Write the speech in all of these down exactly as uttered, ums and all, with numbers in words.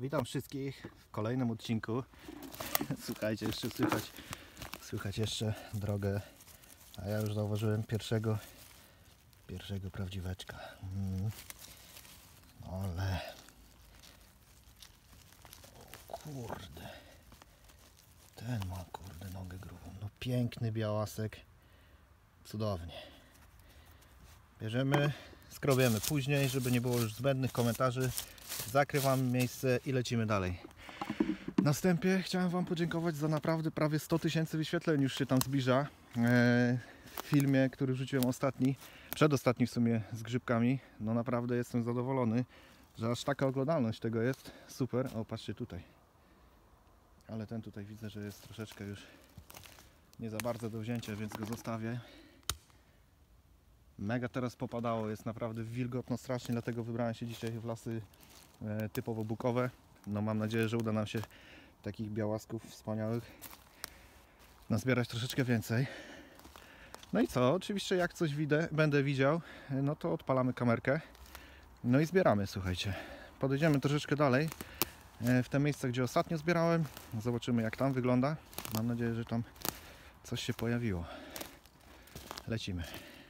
Witam wszystkich w kolejnym odcinku. Słuchajcie, jeszcze słychać, słychać jeszcze drogę, a ja już zauważyłem pierwszego, pierwszego prawdziweczka. Mm. Ale o kurde, ten ma kurde nogę grubą. No piękny białasek, cudownie. Bierzemy, skrobiemy później, żeby nie było już zbędnych komentarzy. Zakrywamy miejsce i lecimy dalej. Na wstępie chciałem Wam podziękować za naprawdę prawie sto tysięcy wyświetleń, już się tam zbliża. W filmie, który wrzuciłem ostatni, przedostatni w sumie, z grzybkami. No naprawdę jestem zadowolony, że aż taka oglądalność tego jest. Super. O, patrzcie tutaj. Ale ten tutaj widzę, że jest troszeczkę już nie za bardzo do wzięcia, więc go zostawię. Mega teraz popadało, jest naprawdę wilgotno strasznie, dlatego wybrałem się dzisiaj w lasy e, typowo bukowe. No mam nadzieję, że uda nam się takich białasków wspaniałych nazbierać troszeczkę więcej. No i co? Oczywiście jak coś widzę, będę widział, no to odpalamy kamerkę. No i zbieramy, słuchajcie. Podejdziemy troszeczkę dalej e, w te miejsca, gdzie ostatnio zbierałem. Zobaczymy, jak tam wygląda. Mam nadzieję, że tam coś się pojawiło. Lecimy.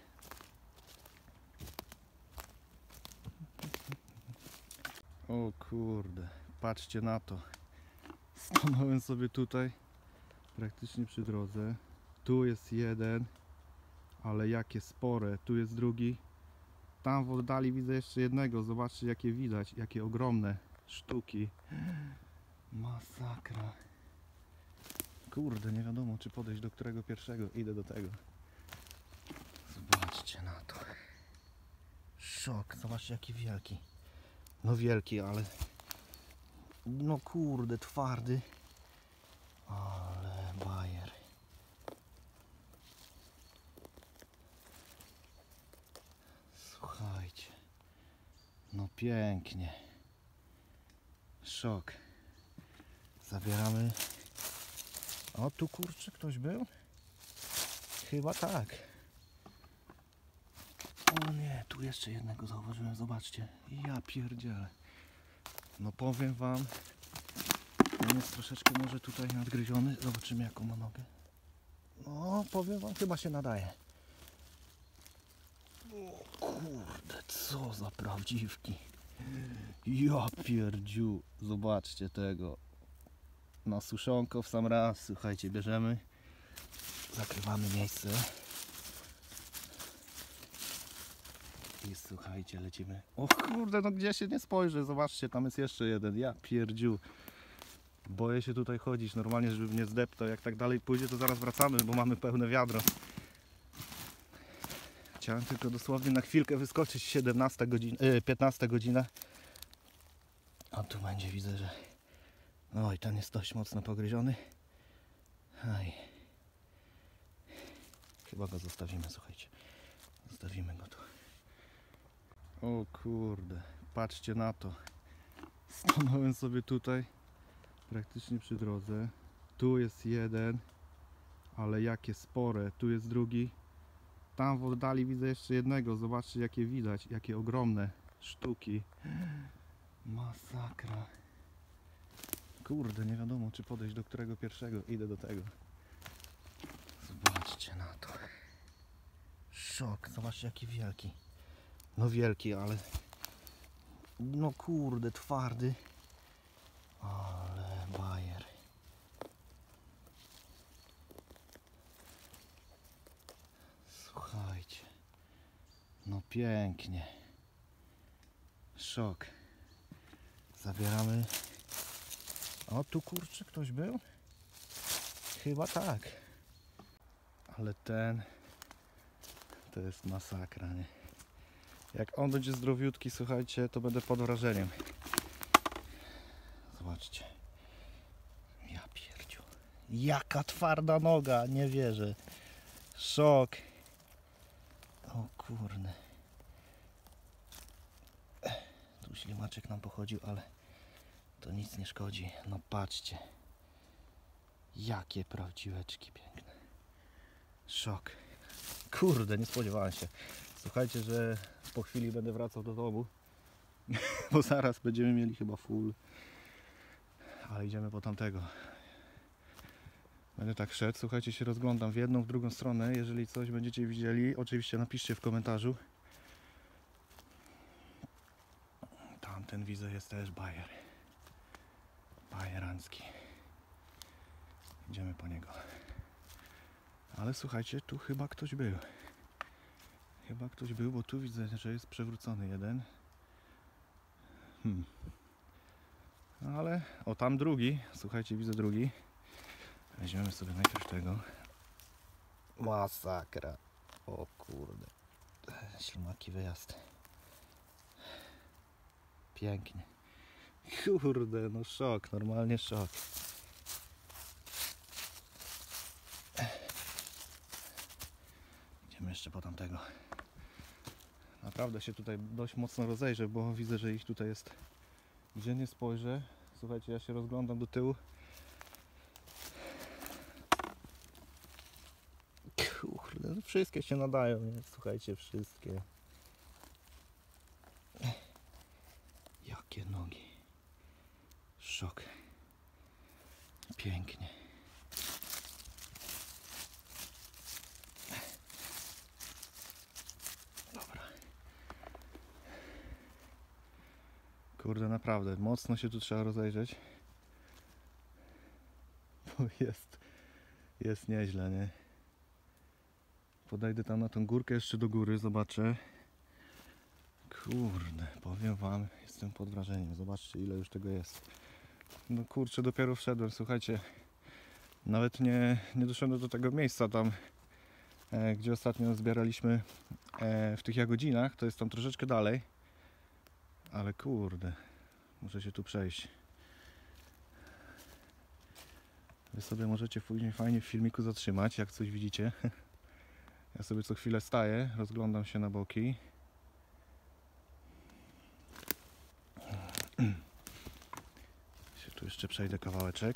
O kurde, patrzcie na to. Stanąłem sobie tutaj praktycznie przy drodze. Tu jest jeden, ale jakie spore. Tu jest drugi. Tam w oddali widzę jeszcze jednego. Zobaczcie, jakie widać, jakie ogromne sztuki. Masakra. Kurde, nie wiadomo, czy podejść do którego pierwszego. Idę do tego. Zobaczcie na to. Szok. Zobaczcie, jaki wielki. No wielki, ale no kurde, twardy. Ale bajer. Słuchajcie. No pięknie. Szok. Zabieramy. O, tu kurczę ktoś był? Chyba tak. O nie, tu jeszcze jednego zauważyłem, zobaczcie. Ja pierdzielę. No powiem Wam, on jest troszeczkę może tutaj nadgryziony. Zobaczymy, jaką ma nogę. No, powiem Wam, chyba się nadaje. O kurde, co za prawdziwki. Ja pierdziu, zobaczcie tego. Na suszonko w sam raz, słuchajcie, bierzemy. Zakrywamy miejsce. I słuchajcie, lecimy. O kurde, no gdzie się nie spojrzę, zobaczcie, tam jest jeszcze jeden. Ja pierdziu. Boję się tutaj chodzić normalnie, żeby mnie zdeptał. Jak tak dalej pójdzie, to zaraz wracamy, bo mamy pełne wiadro. Chciałem tylko dosłownie na chwilkę wyskoczyć. siedemnasta godzina, yy, piętnasta godzina. A tu będzie, widzę, że oj, ten jest dość mocno pogryziony. Aj. Chyba go zostawimy, słuchajcie. Zostawimy go tu. O kurde, patrzcie na to. Stanąłem sobie tutaj praktycznie przy drodze. Tu jest jeden, ale jakie spore. Tu jest drugi. Tam w oddali widzę jeszcze jednego. Zobaczcie, jakie widać, jakie ogromne sztuki. Masakra. Kurde, nie wiadomo, czy podejść do którego pierwszego. Idę do tego. Zobaczcie na to. Szok. Zobaczcie, jaki wielki. No wielki, ale no kurde, twardy. Ale bajer. Słuchajcie. No pięknie. Szok. Zabieramy. O, tu kurczę ktoś był? Chyba tak. Ale ten to jest masakra, nie? Jak on będzie zdrowiutki, słuchajcie, to będę pod wrażeniem. Zobaczcie. Ja pierdziu. Jaka twarda noga, nie wierzę. Szok. O kurde. Tu ślimaczek nam pochodził, ale to nic nie szkodzi. No patrzcie. Jakie prawdziweczki piękne. Szok. Kurde, nie spodziewałem się. Słuchajcie, że po chwili będę wracał do domu, bo zaraz będziemy mieli chyba full. Ale idziemy po tamtego. Będę tak szedł, słuchajcie, się rozglądam w jedną, w drugą stronę. Jeżeli coś będziecie widzieli, oczywiście napiszcie w komentarzu. Tamten widzę jest też bajer. Bajerancki. Idziemy po niego. Ale słuchajcie, tu chyba ktoś był. Chyba ktoś był, bo tu widzę, że jest przewrócony jeden. Hmm. Ale, o tam drugi. Słuchajcie, widzę drugi. Weźmiemy sobie najpierw tego. Masakra. O kurde. Ślimaki wyjazd. Pięknie. Kurde, no szok, normalnie szok. Idziemy jeszcze po tamtego. Naprawdę się tutaj dość mocno rozejrzę, bo widzę, że ich tutaj jest. Gdzie nie spojrzę. Słuchajcie, ja się rozglądam do tyłu. Kurde, no wszystkie się nadają, nie? Słuchajcie, wszystkie. Jakie nogi. Szok. Pięknie. Dobra. Kurde, naprawdę, mocno się tu trzeba rozejrzeć. Bo jest, jest nieźle, nie? Podejdę tam na tą górkę jeszcze do góry, zobaczę. Kurde, powiem wam, jestem pod wrażeniem. Zobaczcie, ile już tego jest. No kurczę, dopiero wszedłem, słuchajcie. Nawet nie, nie doszedłem do tego miejsca tam, e, gdzie ostatnio zbieraliśmy e, w tych jagodzinach. To jest tam troszeczkę dalej. Ale kurde, muszę się tu przejść. Wy sobie możecie później fajnie w filmiku zatrzymać, jak coś widzicie. Ja sobie co chwilę staję, rozglądam się na boki. Się tu jeszcze przejdę kawałeczek.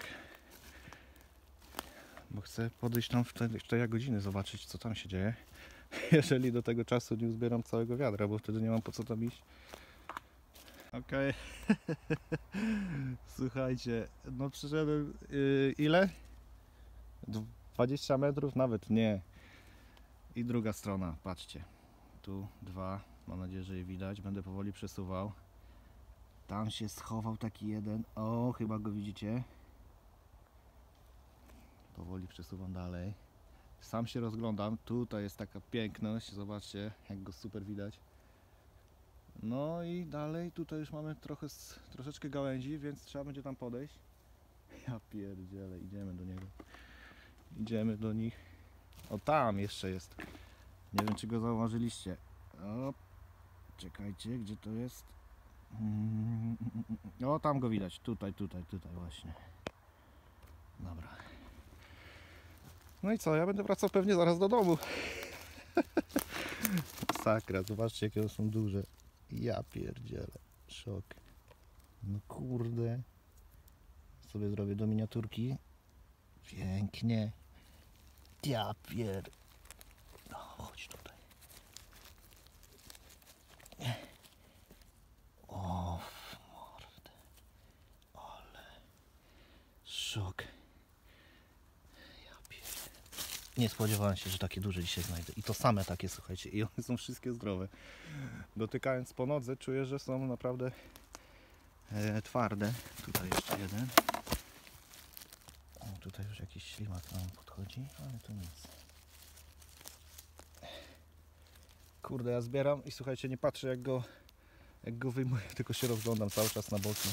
Bo chcę podejść tam w te, w te jagodziny, zobaczyć, co tam się dzieje. Jeżeli do tego czasu nie uzbieram całego wiadra, bo wtedy nie mam po co tam iść. Okej. Okay. Słuchajcie, no przyszedłem yy, ile? dwadzieścia metrów? Nawet nie. I druga strona, patrzcie. Tu dwa, mam nadzieję, że je widać. Będę powoli przesuwał. Tam się schował taki jeden. O, chyba go widzicie. Powoli przesuwam dalej. Sam się rozglądam. Tutaj jest taka piękność. Zobaczcie, jak go super widać. No i dalej tutaj już mamy trochę, troszeczkę gałęzi, więc trzeba będzie tam podejść. Ja pierdzielę, idziemy do niego. Idziemy do nich. O, tam jeszcze jest. Nie wiem, czy go zauważyliście. O, czekajcie, gdzie to jest? O, tam go widać. Tutaj, tutaj, tutaj właśnie. Dobra. No i co? Ja będę wracał pewnie zaraz do domu. Sakra, zobaczcie, jakie one są duże. Ja pierdzielę. Szok. No kurde. Sobie zrobię do miniaturki. Pięknie. Ja pier... No, chodź tutaj. O, mordę. Ale... Szok. Ja pier... Nie spodziewałem się, że takie duże dzisiaj znajdę. I to same takie, słuchajcie. I one są wszystkie zdrowe. Dotykając po nodze, czuję, że są naprawdę e, twarde. Tutaj jeszcze jeden. O, tutaj już jakiś ślimak nam podchodzi, ale to nic. Kurde, ja zbieram i słuchajcie, nie patrzę jak go, jak go wyjmuję, tylko się rozglądam cały czas na boki.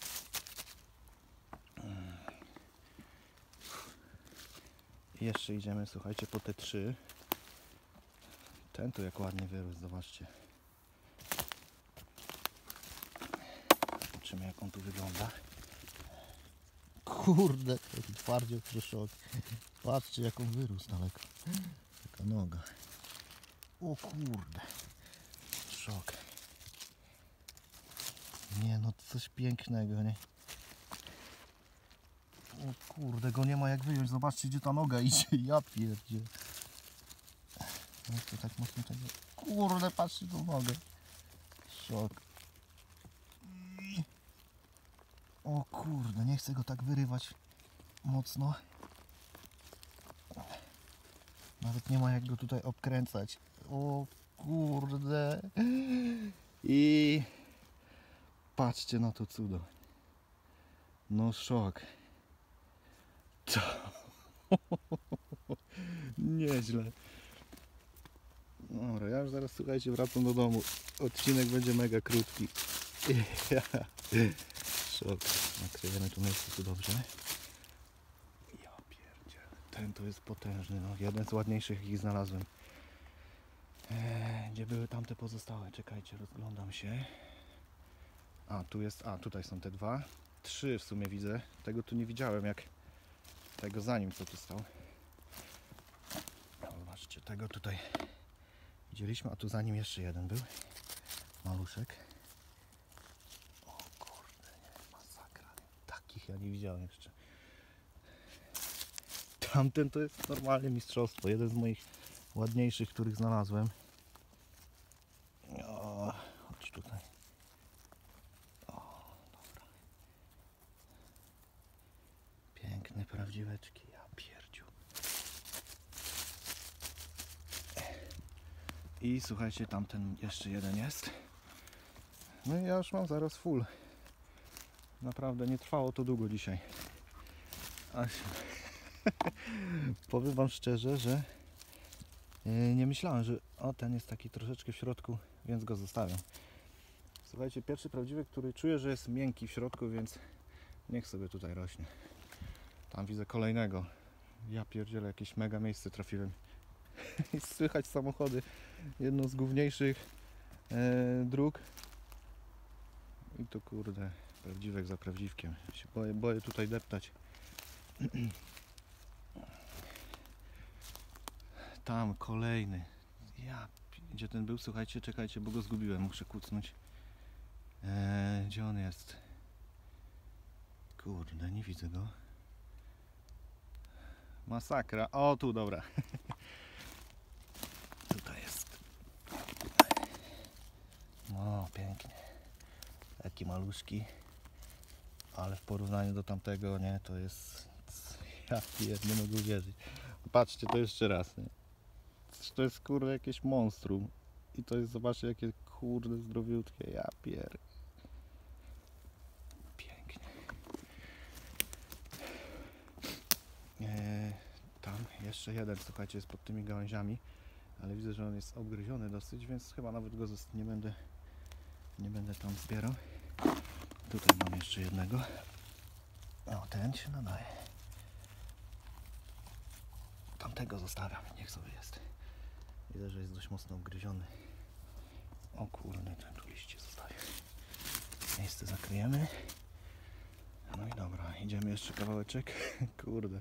I jeszcze idziemy, słuchajcie, po te trzy. Ten tu jak ładnie wyrósł, zobaczcie. Zobaczymy, jak on tu wygląda. Kurde, taki twardziel, szok. Patrzcie, jak on wyrósł daleko. Taka noga. O kurde. Szok. Nie no, coś pięknego, nie? O kurde, go nie ma jak wyjąć. Zobaczcie, gdzie ta noga idzie. Ja pierdzie. No to tak mocno tego... Kurde, patrzcie tą nogę. Szok. O kurde, nie chcę go tak wyrywać mocno. Nawet nie ma jak go tutaj obkręcać. O kurde. I patrzcie na to cudo. No szok. To... Nieźle. Dobra, ja już zaraz, słuchajcie, wracam do domu. Odcinek będzie mega krótki. Szok. Nakryjemy tu miejsce tu dobrze. Ja pierdzielę. Ten to jest potężny. No. Jeden z ładniejszych, jakich znalazłem. Eee, gdzie były tamte pozostałe? Czekajcie, rozglądam się. A, tu jest, a tutaj są te dwa. Trzy w sumie widzę. Tego tu nie widziałem, jak tego za nim co tu stał. Zobaczcie, tego tutaj widzieliśmy, a tu za nim jeszcze jeden był. Maluszek. O kurde, nie, masakra. Takich ja nie widziałem jeszcze. Tamten to jest normalnie mistrzostwo. Jeden z moich ładniejszych, których znalazłem. O, chodź tutaj. O, dobra. Piękne prawdziweczki. Ja pierdziu. I słuchajcie, tamten jeszcze jeden jest. No i ja już mam zaraz full. Naprawdę nie trwało to długo dzisiaj. Aż... Powiem wam szczerze, że nie myślałem, że o, ten jest taki troszeczkę w środku, więc go zostawiam. Słuchajcie, pierwszy prawdziwy, który czuję, że jest miękki w środku, więc niech sobie tutaj rośnie. Tam widzę kolejnego. Ja pierdzielę, jakieś mega miejsce trafiłem. I słychać samochody. Jedno z główniejszych e, dróg. I to kurde, prawdziwek za prawdziwkiem. Się boję, boję tutaj deptać. Tam kolejny. Ja, gdzie ten był? Słuchajcie, czekajcie, bo go zgubiłem. Muszę kucnąć. Eee, gdzie on jest? Kurde, nie widzę go. Masakra. O, tu, dobra. Tutaj jest. No, pięknie. Taki maluszki. Ale w porównaniu do tamtego, nie, to jest... Ja nie mogę uwierzyć. Patrzcie, to jeszcze raz, nie? To jest kurde jakieś monstrum. I to jest, zobaczcie, jakie kurde zdrowiutkie. Ja pier... Pięknie. Eee, tam jeszcze jeden, słuchajcie, jest pod tymi gałęziami. Ale widzę, że on jest obgryziony dosyć, więc chyba nawet go nie będę, nie będę tam zbierał. Tutaj mam jeszcze jednego. O, ten się nadaje. Tamtego zostawiam, niech sobie jest. Widzę, że jest dość mocno obgryziony. O kurde, ten tu liście zostawię. Miejsce zakryjemy. No i dobra, idziemy jeszcze kawałeczek. Kurde.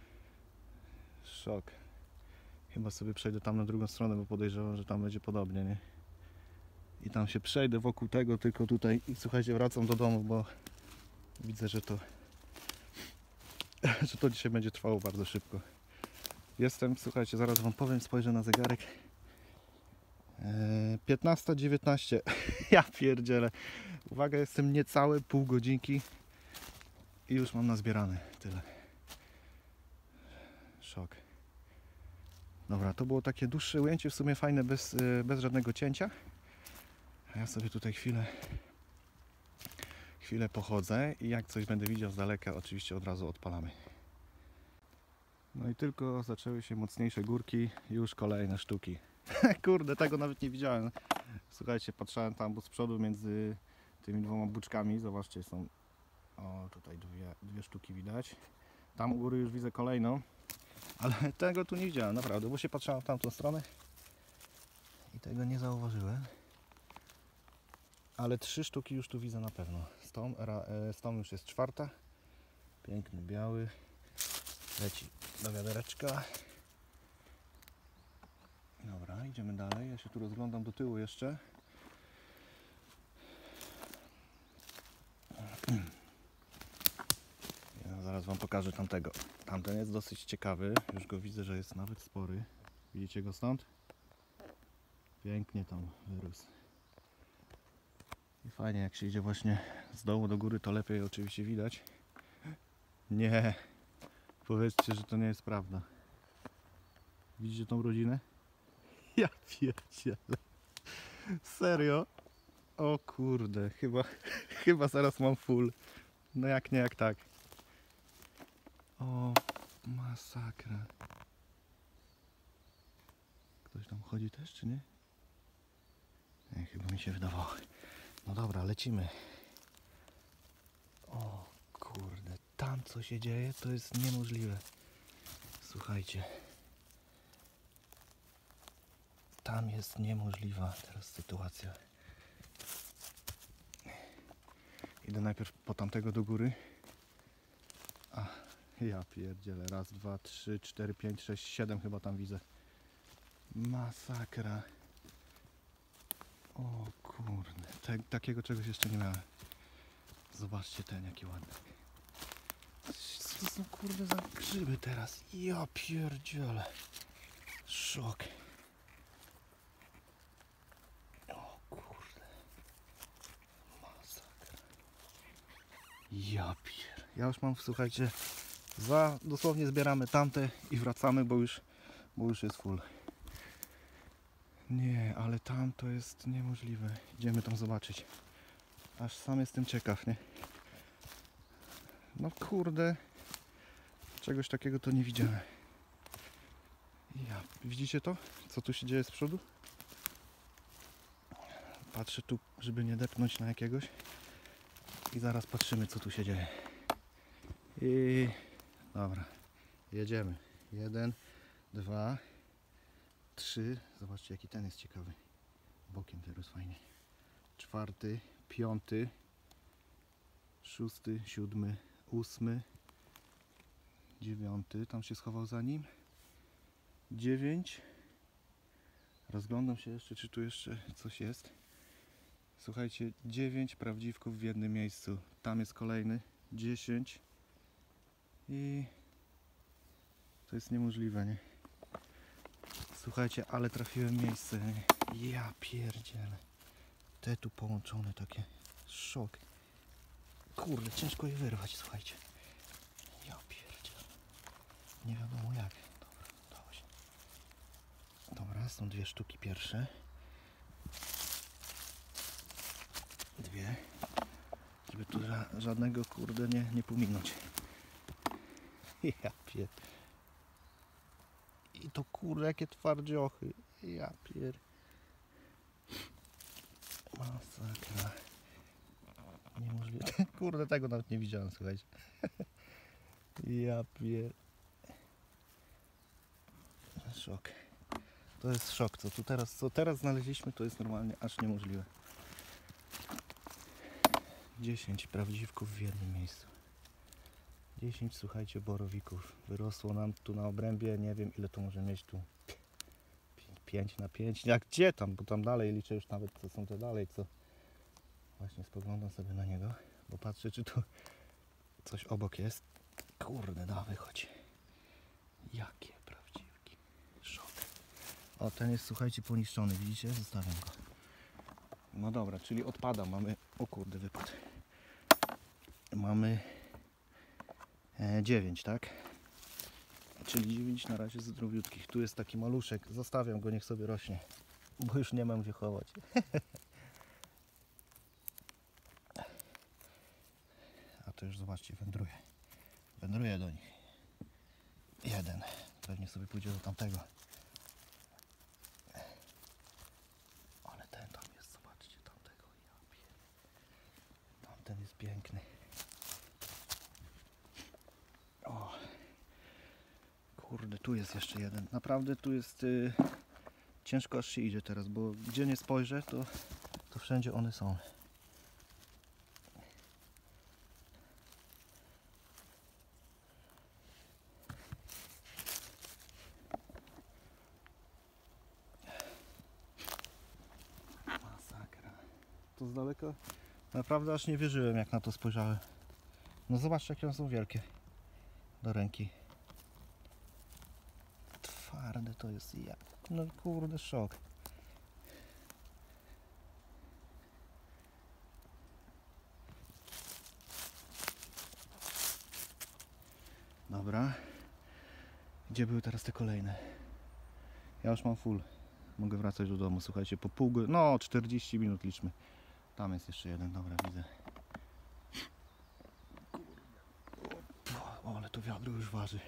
Szok. Chyba sobie przejdę tam na drugą stronę, bo podejrzewam, że tam będzie podobnie, nie? I tam się przejdę wokół tego, tylko tutaj. I słuchajcie, wracam do domu, bo widzę, że to że to dzisiaj będzie trwało bardzo szybko. Jestem, słuchajcie, zaraz wam powiem, spojrzę na zegarek. Eee, piętnasta dziewiętnaście. Ja pierdzielę. Uwaga, jestem niecałe pół godzinki i już mam nazbierane tyle. Szok. Dobra, to było takie dłuższe ujęcie, w sumie fajne, bez, bez żadnego cięcia. A ja sobie tutaj chwilę chwilę pochodzę i jak coś będę widział z daleka, oczywiście od razu odpalamy. No i tylko zaczęły się mocniejsze górki, już kolejne sztuki. Kurde, tego nawet nie widziałem. Słuchajcie, patrzałem tam, bo z przodu między tymi dwoma buczkami, zobaczcie, są, o, tutaj dwie, dwie sztuki widać. Tam u góry już widzę kolejną, ale tego tu nie widziałem, naprawdę, bo się patrzyłem w tamtą stronę i tego nie zauważyłem. Ale trzy sztuki już tu widzę na pewno. Z tą, z tą już jest czwarta. Piękny, biały. Leci do wiadereczka. Dobra, idziemy dalej. Ja się tu rozglądam do tyłu jeszcze. Ja zaraz wam pokażę tamtego. Tamten jest dosyć ciekawy. Już go widzę, że jest nawet spory. Widzicie go stąd? Pięknie tam wyrósł. I fajnie, jak się idzie właśnie z dołu do góry, to lepiej oczywiście widać. Nie, powiedzcie, że to nie jest prawda. Widzicie tą rodzinę? Ja pierdzielę. Serio? O kurde, chyba, chyba zaraz mam full. No jak nie, jak tak. O, masakra. Ktoś tam chodzi też, czy nie? Nie, chyba mi się wydawało. No dobra, lecimy. O kurde, tam co się dzieje, to jest niemożliwe. Słuchajcie. Tam jest niemożliwa teraz sytuacja. Idę najpierw po tamtego do góry. A, ja pierdzielę. Raz, dwa, trzy, cztery, pięć, sześć, siedem chyba tam widzę. Masakra. O kurde, Te, takiego czegoś jeszcze nie miałem. Zobaczcie ten, jaki ładny. Co to są kurde za grzyby teraz? Ja pierdzielę. Szok. O kurde. Masakra. Ja pier... Ja już mam, słuchajcie, za dosłownie zbieramy tamte i wracamy, bo już, bo już jest full. Nie, ale tam to jest niemożliwe. Idziemy tam zobaczyć. Aż sam jestem ciekaw, nie? No kurde, czegoś takiego to nie widziałem. Ja, widzicie to? Co tu się dzieje z przodu? Patrzę tu, żeby nie depnąć na jakiegoś. I zaraz patrzymy, co tu się dzieje. I dobra, jedziemy. Jeden, dwa, trzy. Zobaczcie, jaki ten jest ciekawy. Bokiem teraz fajnie. Czwarty, piąty, szósty, siódmy, ósmy, dziewiąty. Tam się schował za nim. Dziewięć. Rozglądam się jeszcze, czy tu jeszcze coś jest. Słuchajcie, dziewięć prawdziwków w jednym miejscu. Tam jest kolejny. dziesięć. I to jest niemożliwe, nie? Słuchajcie, ale trafiłem miejsce. Nie? Ja pierdzielę. Te tu połączone takie. Szok. Kurde, ciężko je wyrwać, słuchajcie. Ja pierdzielę. Nie wiadomo jak. Dobra, udało się. Dobra, są dwie sztuki pierwsze. Dwie. Żeby tu ża żadnego kurde nie, nie pominąć. Ja pier... I to kurde jakie twardziochy. Ja pier... Masakra. Niemożliwe. Kurde, tego nawet nie widziałem, słuchajcie. Ja pier... Szok. To jest szok. Co tu teraz, co teraz znaleźliśmy, to jest normalnie aż niemożliwe. dziesięć prawdziwków w jednym miejscu. dziesięć, słuchajcie, borowików. Wyrosło nam tu na obrębie, nie wiem ile to może mieć tu. pięć na pięć. Jak gdzie tam? Bo tam dalej liczę już nawet, co są te dalej, co. Właśnie spoglądam sobie na niego, bo patrzę, czy tu coś obok jest. Kurde, da, wychodź. Jakie prawdziwki. Szok. O, ten jest, słuchajcie, poniszczony, widzicie? Zostawiam go. No dobra, czyli odpada. Mamy, o kurde, wypadł. Mamy e, dziewięć, tak? Czyli dziewięć na razie zdrowiutkich. Tu jest taki maluszek. Zostawiam go, niech sobie rośnie. Bo już nie mam gdzie chować. A to już zobaczcie, wędruje. Wędruje do nich. Jeden. Pewnie sobie pójdzie do tamtego. Ale ten tam jest, zobaczcie, tamtego. Ja pier... Tamten jest piękny. O. Kurde, tu jest jeszcze jeden. Naprawdę tu jest y, ciężko aż się idzie teraz, bo gdzie nie spojrzę, to, to wszędzie one są. Masakra. To z daleka naprawdę aż nie wierzyłem, jak na to spojrzałem. No zobaczcie, jakie one są wielkie do ręki. Twarde to jest, ja. No kurde, szok. Dobra. Gdzie były teraz te kolejne? Ja już mam full. Mogę wracać do domu. Słuchajcie, po pół godziny, no czterdzieści minut liczmy. Tam jest jeszcze jeden, dobra, widzę. O, ale to wiadro już waży.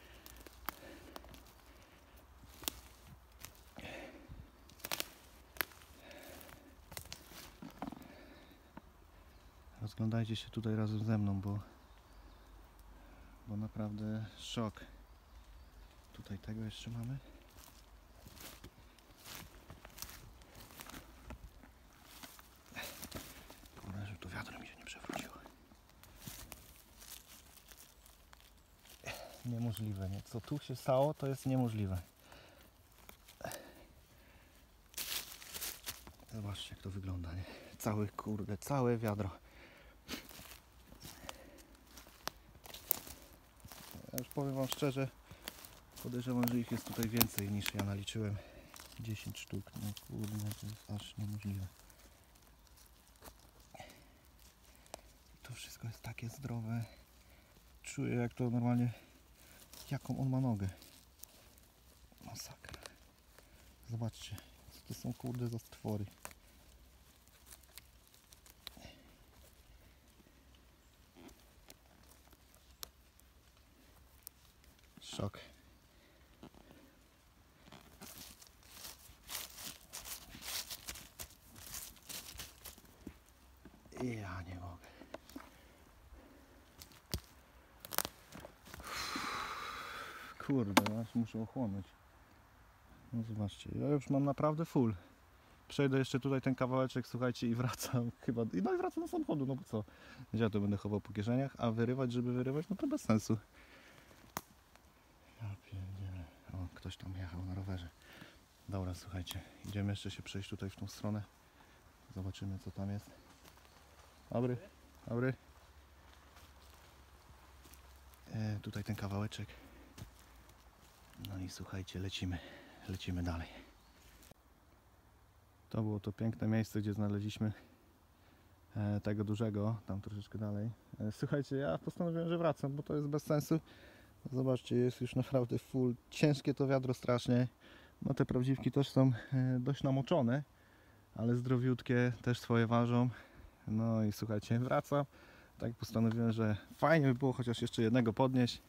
Rozglądajcie się tutaj razem ze mną, bo bo naprawdę szok. Tutaj tego jeszcze mamy. Kurde, że to wiadro mi się nie przewróciło. Niemożliwe, nie? Co tu się stało, to jest niemożliwe. Zobaczcie, jak to wygląda, nie? Całe, kurde, całe wiadro. Ja już powiem wam szczerze, podejrzewam, że ich jest tutaj więcej niż ja naliczyłem. dziesięć sztuk, no kurde, to jest aż niemożliwe. To wszystko jest takie zdrowe. Czuję, jak to normalnie, jaką on ma nogę. Masakra. Zobaczcie, co to są kurde za stwory. Szok. Ja nie mogę. Kurde, aż muszę ochłonąć. No zobaczcie, ja już mam naprawdę full. Przejdę jeszcze tutaj ten kawałeczek, słuchajcie, i wracam chyba. No i wracam do samochodu, no bo co? Ja to będę chował po kieszeniach, a wyrywać, żeby wyrywać, no to bez sensu. Ja pierdzielę. O, ktoś tam jechał na rowerze. Dobra, słuchajcie, idziemy jeszcze się przejść tutaj w tą stronę. Zobaczymy, co tam jest. Dobry, dobry. E, tutaj ten kawałeczek. No i słuchajcie, lecimy, lecimy dalej. To było to piękne miejsce, gdzie znaleźliśmy e, tego dużego, tam troszeczkę dalej. E, słuchajcie, ja postanowiłem, że wracam, bo to jest bez sensu. Zobaczcie, jest już naprawdę full. Ciężkie to wiadro strasznie. No te prawdziwki też są e, dość namoczone, ale zdrowiutkie, też swoje ważą. No i słuchajcie, wracam. Tak postanowiłem, że fajnie by było chociaż jeszcze jednego podnieść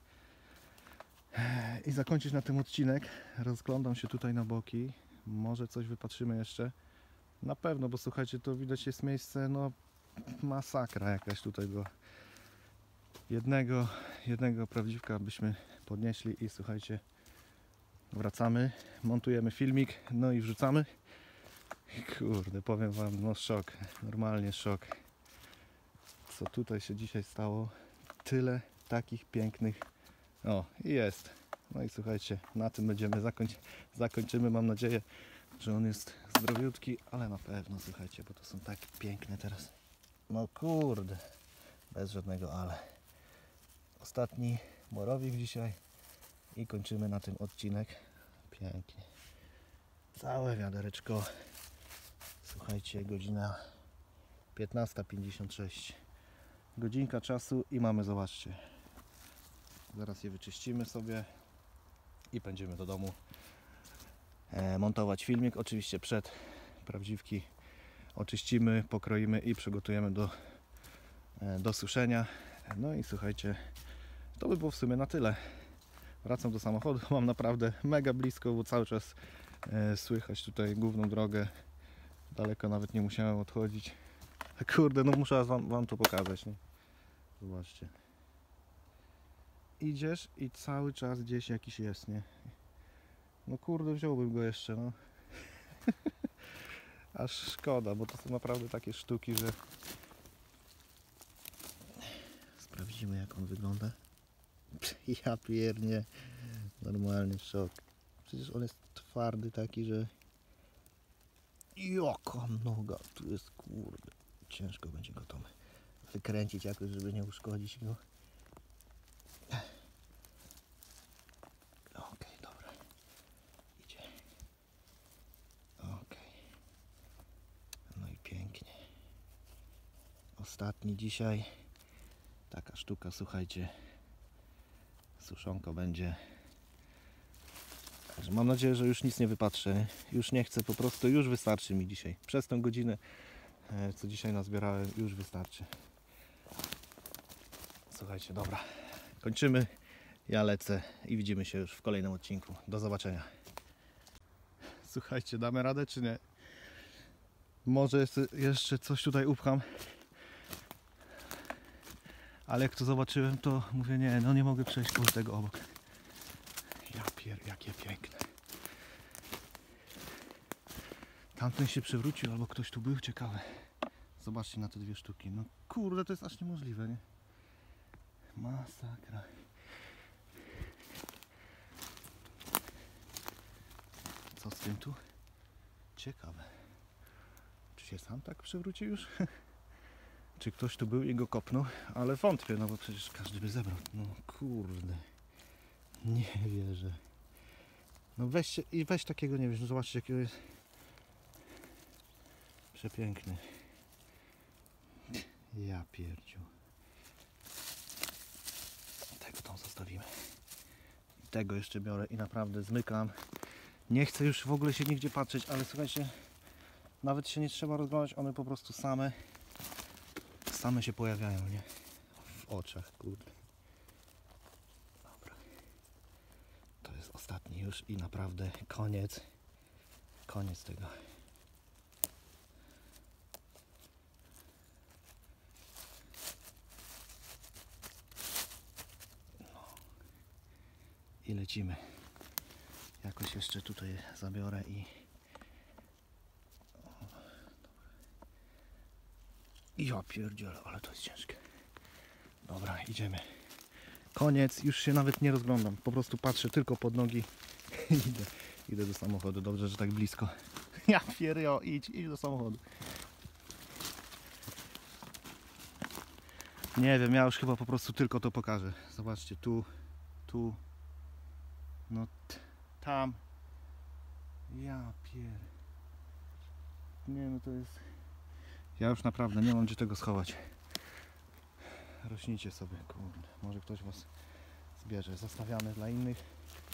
i zakończyć na tym odcinek. Rozglądam się tutaj na boki. Może coś wypatrzymy jeszcze. Na pewno, bo słuchajcie, to widać jest miejsce, no masakra jakaś tutaj była. Jednego, jednego prawdziwka byśmy podnieśli i słuchajcie, wracamy, montujemy filmik, no i wrzucamy. Kurde, powiem wam, no szok, normalnie szok. Co tutaj się dzisiaj stało? Tyle takich pięknych. O, i jest. No i słuchajcie, na tym będziemy zakończyć. Zakończymy, mam nadzieję, że on jest zdrowiutki, ale na pewno, słuchajcie, bo to są takie piękne teraz. No kurde, bez żadnego ale. Ostatni borowik dzisiaj i kończymy na tym odcinek. Pięknie. Całe wiadereczko. Słuchajcie, godzina piętnasta pięćdziesiąt sześć. Godzinka czasu i mamy, zobaczcie. Zaraz je wyczyścimy sobie i będziemy do domu e, montować filmik. Oczywiście przed prawdziwki oczyścimy, pokroimy i przygotujemy do, e, do suszenia. No i słuchajcie, to by było w sumie na tyle. Wracam do samochodu, mam naprawdę mega blisko, bo cały czas e, słychać tutaj główną drogę. Daleko nawet nie musiałem odchodzić. Kurde, no muszę wam, wam to pokazać. Nie? Zobaczcie. Idziesz i cały czas gdzieś jakiś jest, nie? No kurde, wziąłbym go jeszcze, no. Aż szkoda, bo to są naprawdę takie sztuki, że... Sprawdzimy, jak on wygląda. Ja piernie. Normalny szok. Przecież on jest twardy taki, że... Jaka noga tu jest, kurde. Ciężko będzie go tam wykręcić jakoś, żeby nie uszkodzić go. Okej, okay, dobra. Idzie. Okej. Okay. No i pięknie. Ostatni dzisiaj. Taka sztuka, słuchajcie. suszonko będzie. Także mam nadzieję, że już nic nie wypatrzę. Nie? Już nie chcę, po prostu już wystarczy mi dzisiaj. Przez tę godzinę, co dzisiaj nazbierałem, już wystarczy. Słuchajcie, dobra. Kończymy. Ja lecę i widzimy się już w kolejnym odcinku. Do zobaczenia. Słuchajcie, damy radę czy nie? Może jeszcze coś tutaj upcham. Ale jak to zobaczyłem, to mówię, nie, no nie mogę przejść koło tego obok. Ja pier, jakie piękne. Tamten się przewrócił, albo ktoś tu był, ciekawe. Zobaczcie na te dwie sztuki. No kurde, to jest aż niemożliwe, nie? Masakra. Co z tym tu? Ciekawe. Czy się sam tak przewrócił już? Czy ktoś tu był i go kopnął? Ale wątpię, no bo przecież każdy by zebrał. No kurde. Nie wierzę. No weźcie i weź takiego, nie wiem, no zobaczcie jakiego jest. Przepiękny. Ja pierdziu. Tego tam zostawimy. Tego jeszcze biorę i naprawdę zmykam. Nie chcę już w ogóle się nigdzie patrzeć, ale słuchajcie, nawet się nie trzeba rozglądać, one po prostu same same się pojawiają, nie? W oczach, kurde. Dobra. To jest ostatni już i naprawdę koniec. Koniec tego. No. I lecimy. Jakoś jeszcze tutaj zabiorę i ja pierdzielę, ale to jest ciężkie. Dobra, idziemy. Koniec, już się nawet nie rozglądam. Po prostu patrzę tylko pod nogi i idę, idę do samochodu. Dobrze, że tak blisko. Ja pierio, idź, idź do samochodu. Nie wiem, ja już chyba po prostu tylko to pokażę. Zobaczcie, tu, tu, no tam. Ja pier... Nie, no to jest... Ja już naprawdę nie mam gdzie tego schować. Rośnijcie sobie, kurde. Może ktoś was zbierze. Zostawiamy dla innych.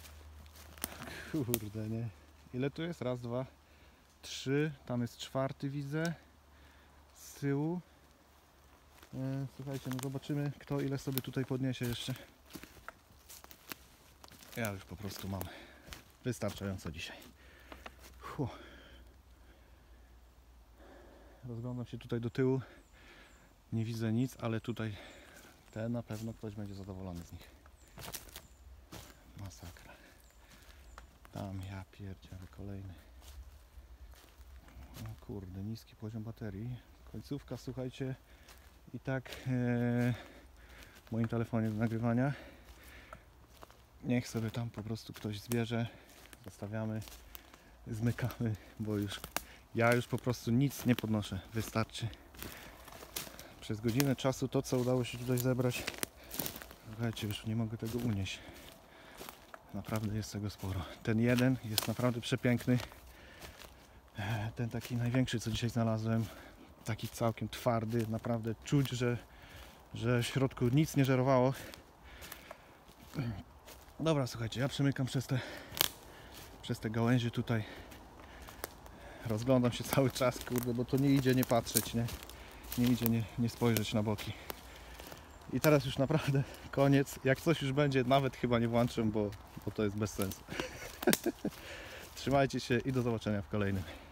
Kurde, nie. Ile tu jest? Raz, dwa, trzy. Tam jest czwarty, widzę. Z tyłu. E, słuchajcie, no zobaczymy, kto ile sobie tutaj podniesie jeszcze. Ja już po prostu mam wystarczająco dzisiaj. Fuh. Rozglądam się tutaj do tyłu. Nie widzę nic, ale tutaj te na pewno ktoś będzie zadowolony z nich. Masakra. Tam ja pierdzielę kolejny. O kurde, niski poziom baterii. Końcówka, słuchajcie, i tak e, w moim telefonie do nagrywania. Niech sobie tam po prostu ktoś zbierze. Zostawiamy, zmykamy, bo już ja już po prostu nic nie podnoszę. Wystarczy. Przez godzinę czasu to, co udało się tutaj zebrać, słuchajcie, już nie mogę tego unieść. Naprawdę jest tego sporo. Ten jeden jest naprawdę przepiękny. Ten taki największy, co dzisiaj znalazłem, taki całkiem twardy. Naprawdę czuć, że, że w środku nic nie żerowało. Dobra, słuchajcie, ja przemykam przez te, przez te gałęzie tutaj. Rozglądam się cały czas, kurde, bo to nie idzie nie patrzeć, nie? Nie idzie nie, nie spojrzeć na boki. I teraz już naprawdę koniec. Jak coś już będzie, nawet chyba nie włączę, bo, bo to jest bez sensu. Trzymajcie się i do zobaczenia w kolejnym.